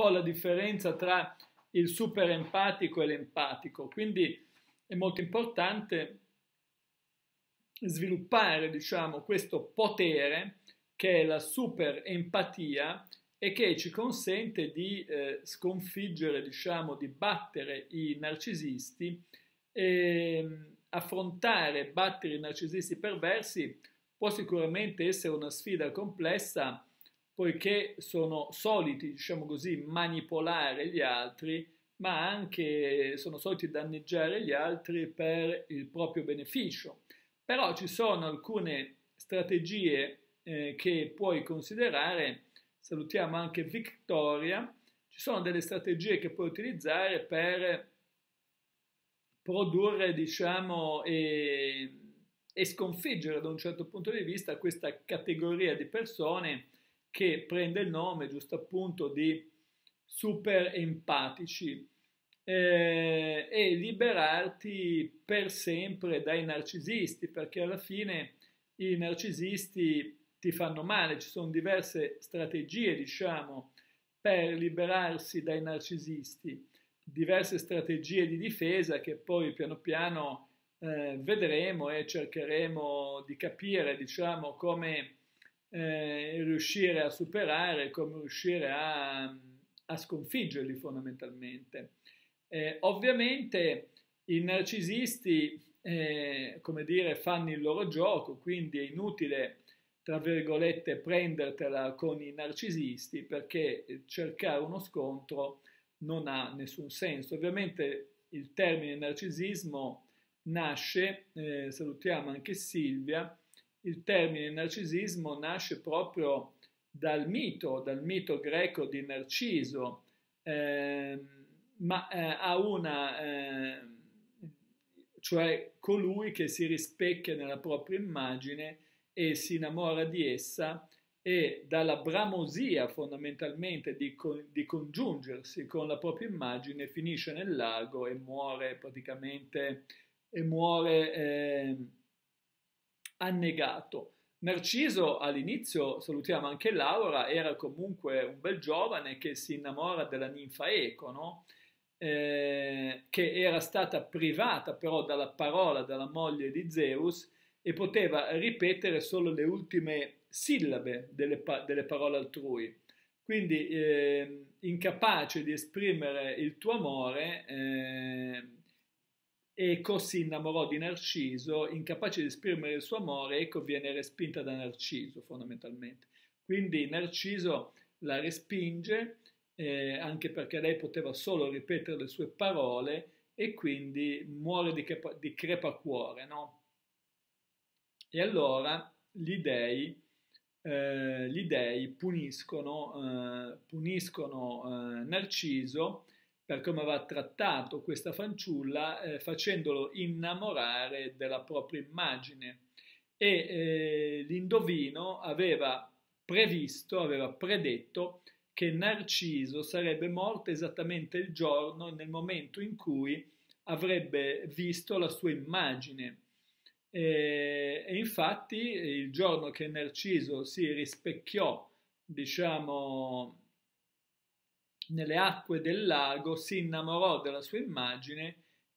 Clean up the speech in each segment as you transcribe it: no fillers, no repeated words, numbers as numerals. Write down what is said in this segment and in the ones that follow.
po' la differenza tra il super empatico e l'empatico, quindi è molto importante sviluppare, diciamo, questo potere che è la super empatia e che ci consente di sconfiggere, diciamo, di battere i narcisisti e affrontare, battere i narcisisti perversi può sicuramente essere una sfida complessa poiché sono soliti, diciamo così, manipolare gli altri, ma anche sono soliti danneggiare gli altri per il proprio beneficio. Però ci sono alcune strategie che puoi considerare, salutiamo anche Victoria, ci sono delle strategie che puoi utilizzare per produrre, diciamo, e sconfiggere da un certo punto di vista questa categoria di persone che prende il nome, giusto appunto, di super empatici e liberarti per sempre dai narcisisti, perché alla fine i narcisisti ti fanno male, ci sono diverse strategie, diciamo, per liberarsi dai narcisisti, diverse strategie di difesa che poi piano piano vedremo e cercheremo di capire, diciamo, come riuscire a superare, come riuscire a sconfiggerli fondamentalmente. Ovviamente i narcisisti, come dire, fanno il loro gioco, quindi è inutile, tra virgolette, prendertela con i narcisisti perché cercare uno scontro non ha nessun senso. Ovviamente il termine narcisismo nasce, salutiamo anche Silvia, il termine narcisismo nasce proprio dal mito greco di Narciso, ma ha cioè colui che si rispecchia nella propria immagine e si innamora di essa e dalla bramosia fondamentalmente di congiungersi con la propria immagine finisce nel lago e muore praticamente e muore annegato. Narciso all'inizio, salutiamo anche Laura, era comunque un bel giovane che si innamora della ninfa Eco, no? Che era stata privata però dalla parola della moglie di Zeus e poteva ripetere solo le ultime sillabe delle parole altrui. Quindi incapace di esprimere il tuo amore, Eco si innamorò di Narciso, incapace di esprimere il suo amore, Eco viene respinta da Narciso fondamentalmente. Quindi Narciso la respinge, anche perché lei poteva solo ripetere le sue parole e quindi muore di crepacuore, no? E allora gli dei puniscono Narciso per come aveva trattato questa fanciulla, facendolo innamorare della propria immagine. E l'indovino aveva previsto, aveva predetto che Narciso sarebbe morto esattamente il giorno, nel momento in cui avrebbe visto la sua immagine. E infatti il giorno che Narciso si rispecchiò, diciamo, nelle acque del lago, si innamorò della sua immagine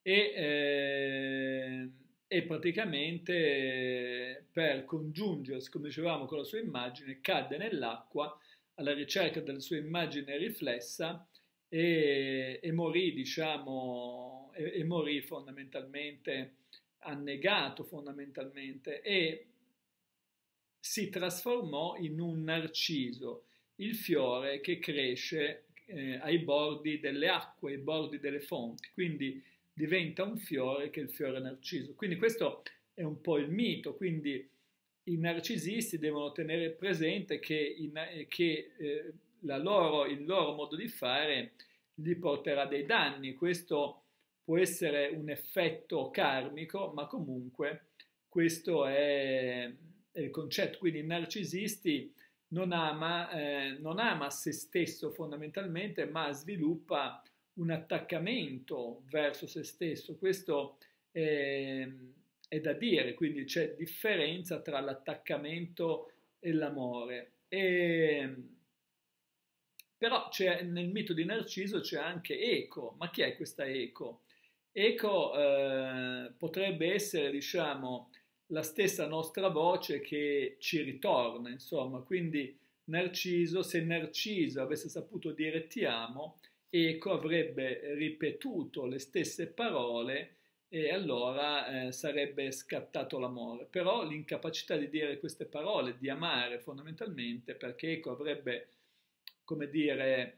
e praticamente per congiungersi, come dicevamo, con la sua immagine, cadde nell'acqua alla ricerca della sua immagine riflessa e morì, diciamo, e morì fondamentalmente annegato fondamentalmente e si trasformò in un narciso, il fiore che cresce ai bordi delle acque, ai bordi delle fonti, quindi diventa un fiore che è il fiore narciso. Quindi questo è un po' il mito, quindi i narcisisti devono tenere presente che, il loro modo di fare gli porterà dei danni. Questo può essere un effetto karmico, ma comunque questo è il concetto. Quindi i narcisisti non ama se stesso fondamentalmente, ma sviluppa un attaccamento verso se stesso. Questo è da dire, quindi c'è differenza tra l'attaccamento e l'amore. Però nel mito di Narciso c'è anche Eco. Ma chi è questa Eco? Eco potrebbe essere, diciamo, la stessa nostra voce che ci ritorna, insomma. Quindi Narciso, se Narciso avesse saputo dire ti amo, Eco avrebbe ripetuto le stesse parole e allora sarebbe scattato l'amore. Però l'incapacità di dire queste parole, di amare fondamentalmente, perché Eco avrebbe, come dire,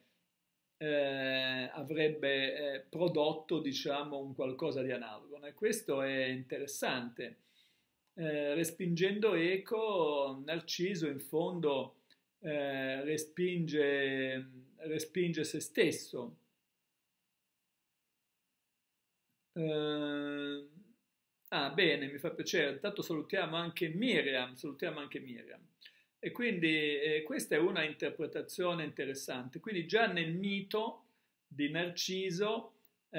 avrebbe prodotto, diciamo, un qualcosa di analogo. E questo è interessante. Respingendo Eco, Narciso in fondo respinge se stesso. Eh, bene, mi fa piacere. Intanto salutiamo anche Miriam, salutiamo anche Miriam. E quindi questa è una interpretazione interessante. Quindi già nel mito di Narciso,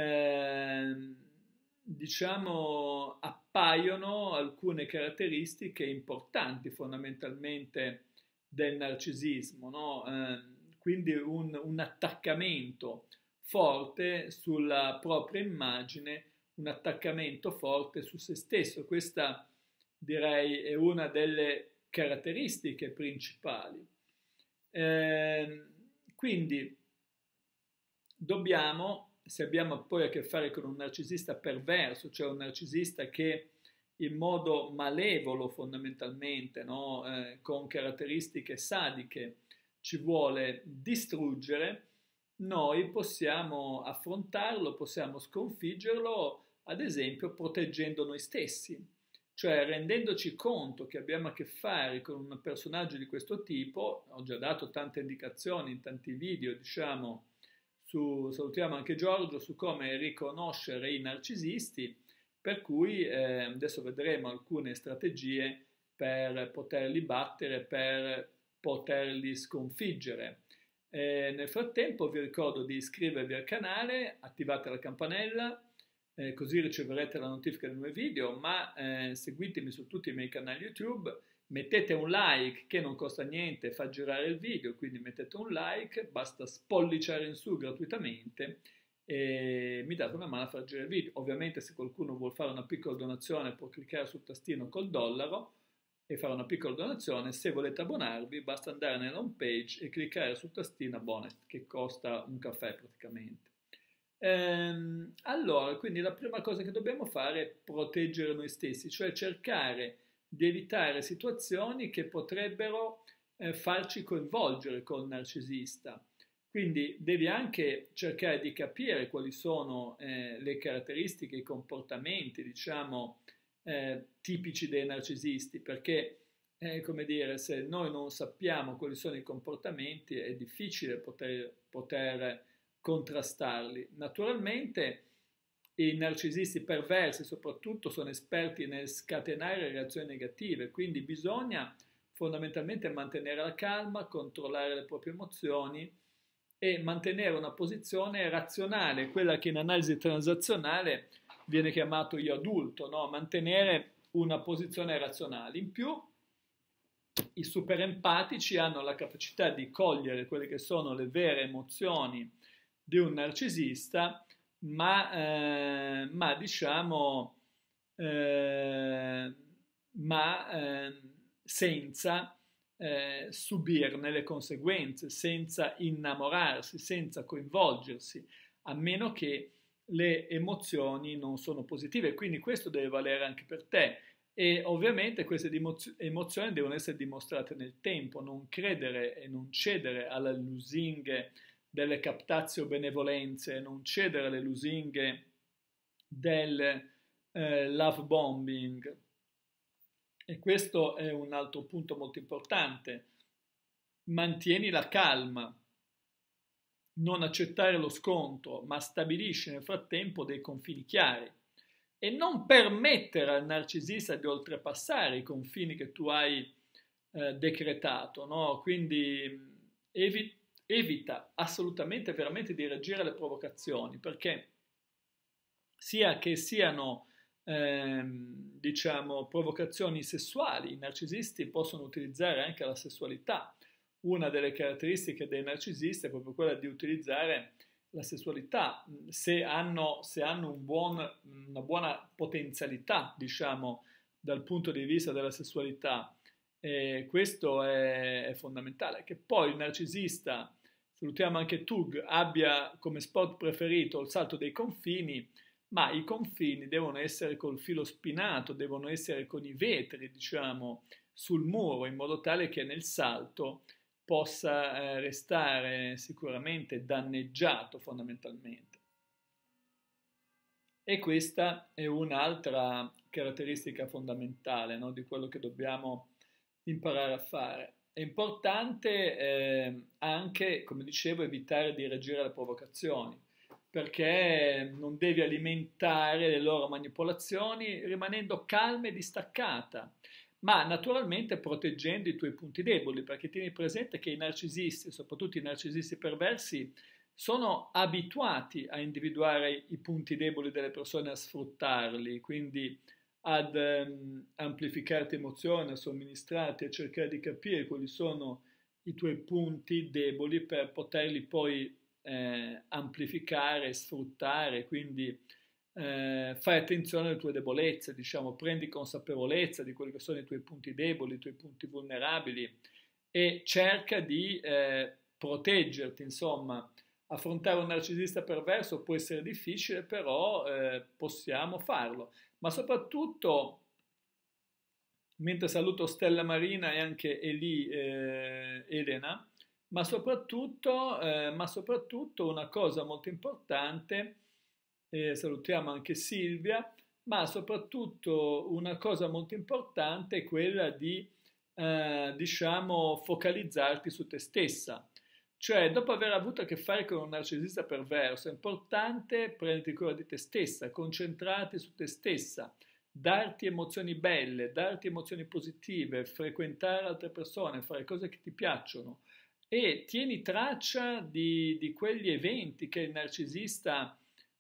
diciamo, appaiono alcune caratteristiche importanti fondamentalmente del narcisismo, no? Quindi un attaccamento forte sulla propria immagine, un attaccamento forte su se stesso. Questa direi è una delle caratteristiche principali. Quindi dobbiamo, se abbiamo poi a che fare con un narcisista perverso, cioè un narcisista che in modo malevolo fondamentalmente, no? Con caratteristiche sadiche, ci vuole distruggere, noi possiamo affrontarlo, possiamo sconfiggerlo, ad esempio proteggendo noi stessi, cioè rendendoci conto che abbiamo a che fare con un personaggio di questo tipo. Ho già dato tante indicazioni in tanti video, diciamo, salutiamo anche Giorgio, su come riconoscere i narcisisti, per cui adesso vedremo alcune strategie per poterli battere, per poterli sconfiggere. Nel frattempo vi ricordo di iscrivervi al canale, attivate la campanella, così riceverete la notifica dei nuovi video, ma seguitemi su tutti i miei canali YouTube, mettete un like che non costa niente, fa girare il video, quindi mettete un like, basta spolliciare in su gratuitamente e mi date una mano a far girare il video. Ovviamente se qualcuno vuole fare una piccola donazione può cliccare sul tastino col dollaro e fare una piccola donazione. Se volete abbonarvi basta andare nella home page e cliccare sul tastino abbonati che costa un caffè praticamente. Allora, quindi la prima cosa che dobbiamo fare è proteggere noi stessi, cioè cercare di evitare situazioni che potrebbero farci coinvolgere col narcisista. Quindi devi anche cercare di capire quali sono le caratteristiche, i comportamenti, diciamo, tipici dei narcisisti, perché, come dire, se noi non sappiamo quali sono i comportamenti è difficile poter contrastarli. Naturalmente i narcisisti perversi soprattutto sono esperti nel scatenare reazioni negative, quindi bisogna fondamentalmente mantenere la calma, controllare le proprie emozioni e mantenere una posizione razionale, quella che in analisi transazionale viene chiamato io adulto, no? Mantenere una posizione razionale. In più, i super empatici hanno la capacità di cogliere quelle che sono le vere emozioni di un narcisista, ma diciamo, senza subirne le conseguenze, senza innamorarsi, senza coinvolgersi, a meno che le emozioni non sono positive. Quindi questo deve valere anche per te. E ovviamente queste emozioni devono essere dimostrate nel tempo, non credere e non cedere alle lusinghe delle captatio benevolenze, non cedere alle lusinghe del love bombing. E questo è un altro punto molto importante. Mantieni la calma, non accettare lo scontro, ma stabilisci nel frattempo dei confini chiari e non permettere al narcisista di oltrepassare i confini che tu hai decretato, no? Quindi evita assolutamente veramente di reagire alle provocazioni, perché sia che siano diciamo provocazioni sessuali, i narcisisti possono utilizzare anche la sessualità una delle caratteristiche dei narcisisti è proprio quella di utilizzare la sessualità, se hanno una buona potenzialità, diciamo, dal punto di vista della sessualità. E questo è fondamentale. Che poi il narcisista, salutiamo anche Tug, abbia come sport preferito il salto dei confini, ma i confini devono essere col filo spinato, devono essere con i vetri, diciamo, sul muro, in modo tale che nel salto possa restare sicuramente danneggiato fondamentalmente. E questa è un'altra caratteristica fondamentale, no, di quello che dobbiamo imparare a fare. È importante anche, come dicevo, evitare di reagire alle provocazioni, perché non devi alimentare le loro manipolazioni rimanendo calma e distaccata, ma naturalmente proteggendo i tuoi punti deboli, perché tieni presente che i narcisisti, soprattutto i narcisisti perversi, sono abituati a individuare i punti deboli delle persone e a sfruttarli, quindi ad amplificarti emozioni, a somministrarti, a cercare di capire quali sono i tuoi punti deboli per poterli poi amplificare, sfruttare, quindi fai attenzione alle tue debolezze, diciamo, prendi consapevolezza di quelli che sono i tuoi punti deboli, i tuoi punti vulnerabili e cerca di proteggerti, insomma. Affrontare un narcisista perverso può essere difficile, però possiamo farlo. Ma soprattutto, mentre saluto Stella Marina e anche Elena, ma soprattutto una cosa molto importante, salutiamo anche Silvia, ma soprattutto una cosa molto importante è quella di, diciamo, focalizzarti su te stessa. Cioè, dopo aver avuto a che fare con un narcisista perverso, è importante prenderti cura di te stessa, concentrarti su te stessa, darti emozioni belle, darti emozioni positive, frequentare altre persone, fare cose che ti piacciono e tieni traccia di quegli eventi che il narcisista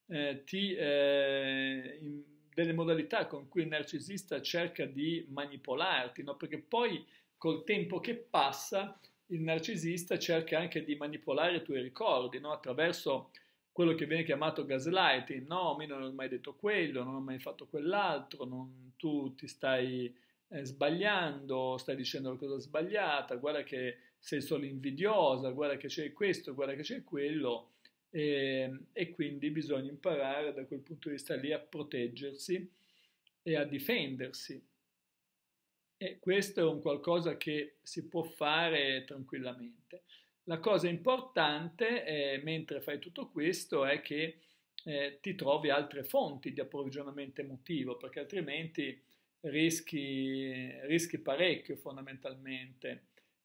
delle modalità con cui il narcisista cerca di manipolarti, no? Perché poi col tempo che passa il narcisista cerca anche di manipolare i tuoi ricordi, no? Attraverso quello che viene chiamato gaslighting, no, mi non ho mai detto quello, non ho mai fatto quell'altro, tu ti stai sbagliando, stai dicendo la cosa sbagliata, guarda che sei solo invidiosa, guarda che c'è questo, guarda che c'è quello, e quindi bisogna imparare da quel punto di vista lì a proteggersi e a difendersi. E questo è un qualcosa che si può fare tranquillamente. La cosa importante, mentre fai tutto questo, è che ti trovi altre fonti di approvvigionamento emotivo, perché altrimenti rischi parecchio fondamentalmente.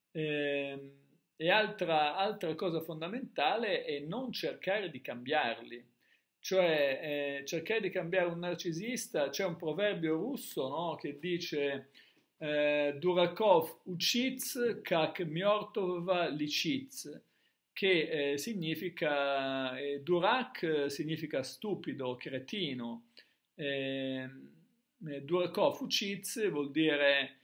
E altra cosa fondamentale è non cercare di cambiarli, cioè cercare di cambiare un narcisista. C'è un proverbio russo, no, che dice Durakov uciz, как мертвого лечить, che significa, Durak significa stupido, cretino, Durakov uciz vuol dire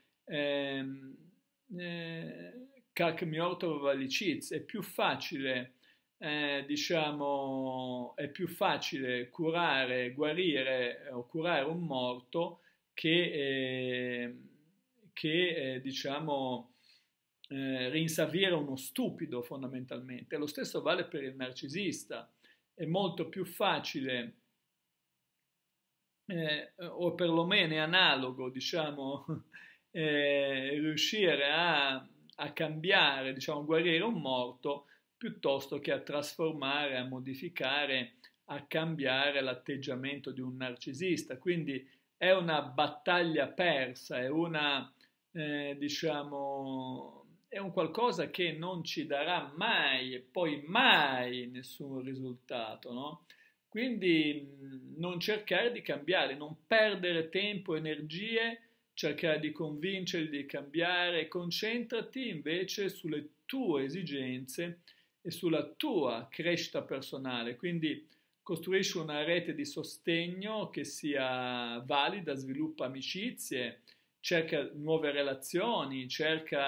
как мертвого лечить, è più facile, diciamo, è più facile curare, guarire o curare un morto che diciamo, rinsavire uno stupido fondamentalmente. Lo stesso vale per il narcisista. È molto più facile, o perlomeno è analogo, diciamo, riuscire a cambiare, diciamo, guarire un morto piuttosto che a trasformare, a modificare, a cambiare l'atteggiamento di un narcisista. Quindi è una battaglia persa, diciamo, è un qualcosa che non ci darà mai e poi mai nessun risultato, no? Quindi non cercare di cambiare, non perdere tempo, energie, cercare di convincerli di cambiare, concentrati invece sulle tue esigenze e sulla tua crescita personale. Quindi costruisci una rete di sostegno che sia valida, sviluppa amicizie, cerca nuove relazioni, cerca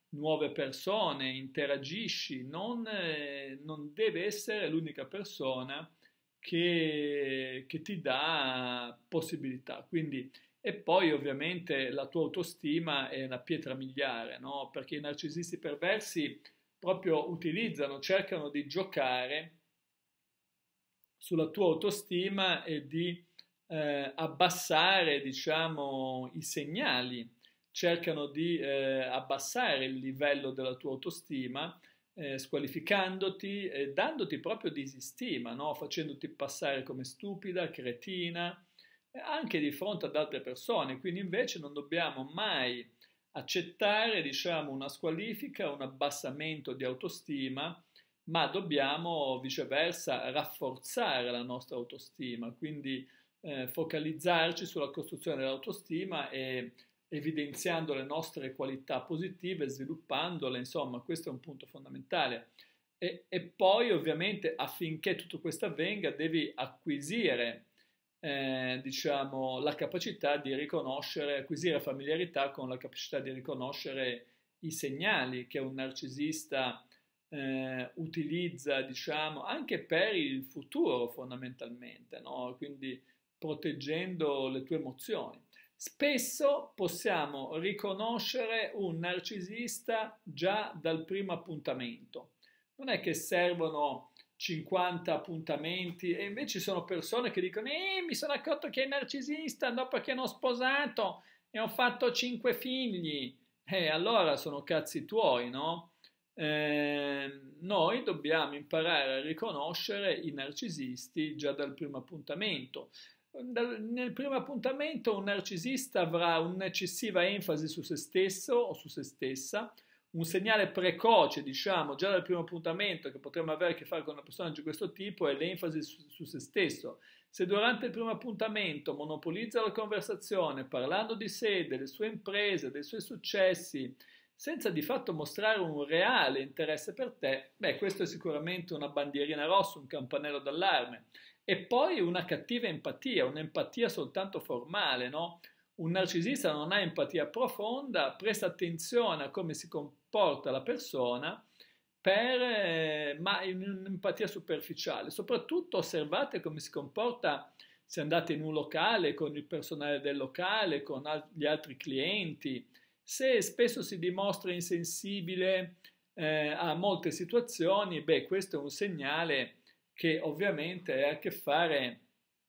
nuove persone, interagisci, non deve essere l'unica persona che ti dà possibilità. Quindi, e poi ovviamente la tua autostima è una pietra miliare, no? Perché i narcisisti perversi proprio utilizzano, cercano di giocare sulla tua autostima e di abbassare, diciamo, i segnali, cercano di abbassare il livello della tua autostima, squalificandoti, dandoti proprio disistima, no? Facendoti passare come stupida, cretina, anche di fronte ad altre persone. Quindi invece non dobbiamo mai accettare, diciamo, una squalifica, un abbassamento di autostima, ma dobbiamo viceversa rafforzare la nostra autostima, quindi focalizzarci sulla costruzione dell'autostima e evidenziando le nostre qualità positive, sviluppandole, insomma, questo è un punto fondamentale. E poi ovviamente affinché tutto questo avvenga devi acquisire diciamo, la capacità di riconoscere, acquisire familiarità con la capacità di riconoscere i segnali che un narcisista utilizza, diciamo, anche per il futuro fondamentalmente, no? Quindi proteggendo le tue emozioni. Spesso possiamo riconoscere un narcisista già dal primo appuntamento. Non è che servono 50 appuntamenti e invece sono persone che dicono mi sono accorto che è narcisista dopo che ne ho sposato e ho fatto 5 figli. Allora sono cazzi tuoi, no? Noi dobbiamo imparare a riconoscere i narcisisti già dal primo appuntamento. Nel primo appuntamento un narcisista avrà un'eccessiva enfasi su se stesso o su se stessa, un segnale precoce, diciamo, già dal primo appuntamento che potremmo avere a che fare con una persona di questo tipo è l'enfasi su se stesso. Se durante il primo appuntamento monopolizza la conversazione parlando di sé, delle sue imprese, dei suoi successi, senza di fatto mostrare un reale interesse per te, beh, questo è sicuramente una bandierina rossa, un campanello d'allarme. E poi una cattiva empatia, un'empatia soltanto formale, no? Un narcisista non ha empatia profonda, presta attenzione a come si comporta la persona, ma in un'empatia superficiale. Soprattutto osservate come si comporta se andate in un locale con il personale del locale, con gli altri clienti. Se spesso si dimostra insensibile a molte situazioni, beh, questo è un segnale che ovviamente ha a che fare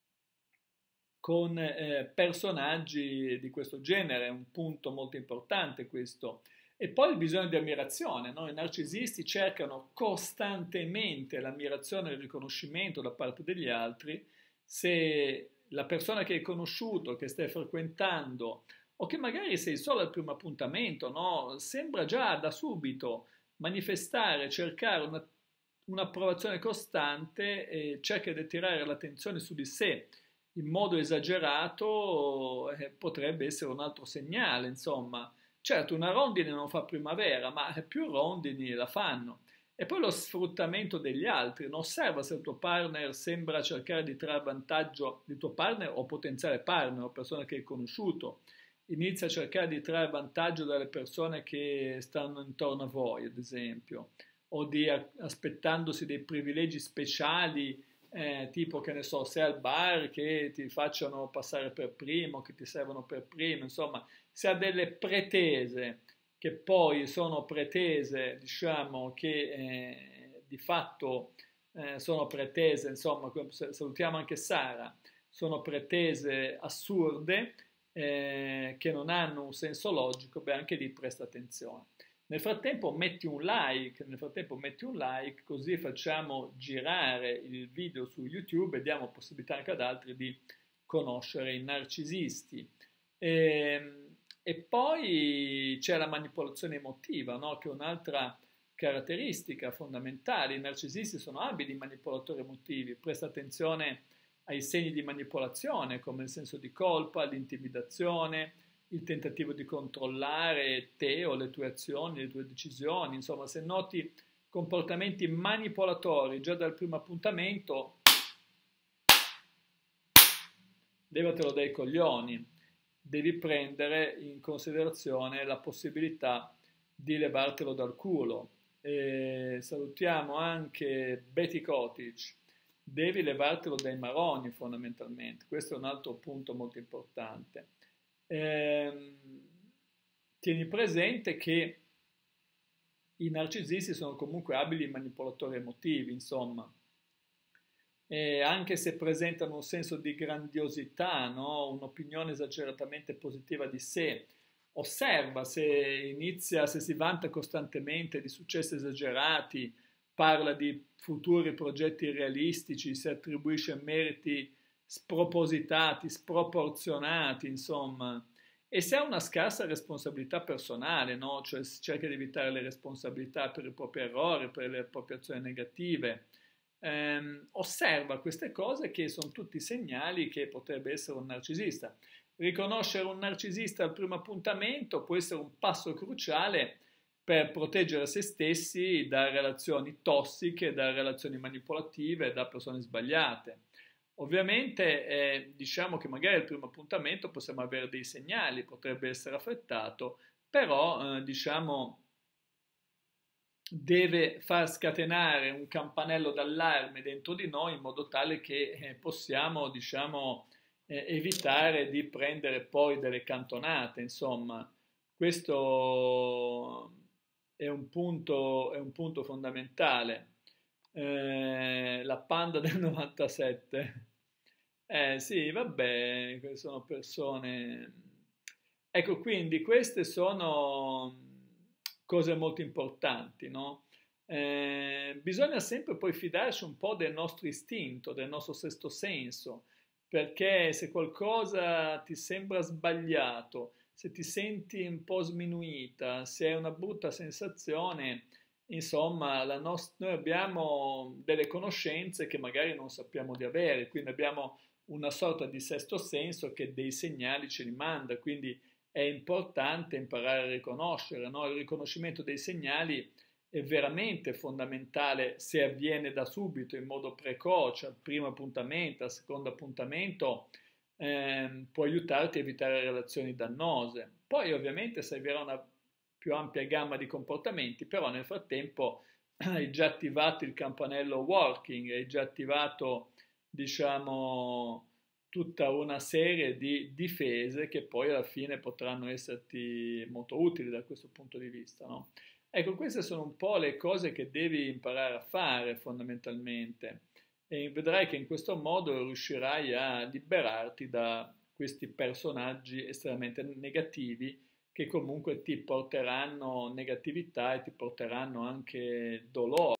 con personaggi di questo genere, è un punto molto importante questo. E poi il bisogno di ammirazione, no? I narcisisti cercano costantemente l'ammirazione e il riconoscimento da parte degli altri. Se la persona che hai conosciuto, che stai frequentando, o che magari sei solo al primo appuntamento, no? Sembra già da subito manifestare, cercare un'approvazione costante e cerca di attirare l'attenzione su di sé in modo esagerato, potrebbe essere un altro segnale, insomma. Certo, una rondine non fa primavera, ma più rondini la fanno. E poi lo sfruttamento degli altri. Non osserva se il tuo partner sembra cercare di trarre vantaggio di tuo partner o potenziale partner o persona che hai conosciuto. Inizia a cercare di trarre vantaggio dalle persone che stanno intorno a voi, ad esempio, o di aspettandosi dei privilegi speciali, tipo che ne so, sei al bar che ti facciano passare per primo, che ti servono per primo, insomma, si ha delle pretese che poi sono pretese, diciamo, che di fatto sono pretese, insomma, salutiamo anche Sara, sono pretese assurde che non hanno un senso logico, beh, anche lì presta attenzione. Nel frattempo metti un like, così facciamo girare il video su YouTube e diamo possibilità anche ad altri di conoscere i narcisisti. E poi c'è la manipolazione emotiva, no? Che è un'altra caratteristica fondamentale. I narcisisti sono abili manipolatori emotivi, presta attenzione ai segni di manipolazione come il senso di colpa, l'intimidazione, il tentativo di controllare te o le tue azioni, le tue decisioni. Insomma, se noti comportamenti manipolatori già dal primo appuntamento, levatelo dai coglioni. Devi prendere in considerazione la possibilità di levartelo dal culo. E salutiamo anche Betty Kotić, devi levartelo dai maroni fondamentalmente, questo è un altro punto molto importante. Ehm, Tieni presente che i narcisisti sono comunque abili manipolatori emotivi, insomma, e anche se presentano un senso di grandiosità, no? Un'opinione esageratamente positiva di sé, osserva se si vanta costantemente di successi esagerati, parla di futuri progetti irrealistici, si attribuisce meriti spropositati, sproporzionati, insomma, e se ha una scarsa responsabilità personale, no? Cioè cerca di evitare le responsabilità per i propri errori, per le proprie azioni negative, osserva queste cose che sono tutti segnali che potrebbe essere un narcisista. Riconoscere un narcisista al primo appuntamento può essere un passo cruciale per proteggere se stessi da relazioni tossiche, da relazioni manipolative, da persone sbagliate. Ovviamente diciamo che magari al primo appuntamento possiamo avere dei segnali, potrebbe essere affrettato, però diciamo deve far scatenare un campanello d'allarme dentro di noi in modo tale che possiamo, diciamo, evitare di prendere poi delle cantonate. Insomma, questo è un punto fondamentale. La Panda del 97. Sì, vabbè, sono persone. Ecco, quindi queste sono cose molto importanti, no? Bisogna sempre poi fidarsi un po' del nostro istinto, del nostro sesto senso, perché se qualcosa ti sembra sbagliato, se ti senti un po' sminuita, se hai una brutta sensazione, insomma, noi abbiamo delle conoscenze che magari non sappiamo di avere, quindi abbiamo una sorta di sesto senso che dei segnali ce li manda, quindi è importante imparare a riconoscere, no? Il riconoscimento dei segnali è veramente fondamentale se avviene da subito, in modo precoce, al primo appuntamento, al secondo appuntamento, può aiutarti a evitare relazioni dannose. Poi ovviamente servirà una più ampia gamma di comportamenti, però nel frattempo hai già attivato il campanello working, hai già attivato, diciamo, tutta una serie di difese che poi alla fine potranno esserti molto utili da questo punto di vista, no? Ecco, queste sono un po' le cose che devi imparare a fare fondamentalmente e vedrai che in questo modo riuscirai a liberarti da questi personaggi estremamente negativi che comunque ti porteranno negatività e ti porteranno anche dolore.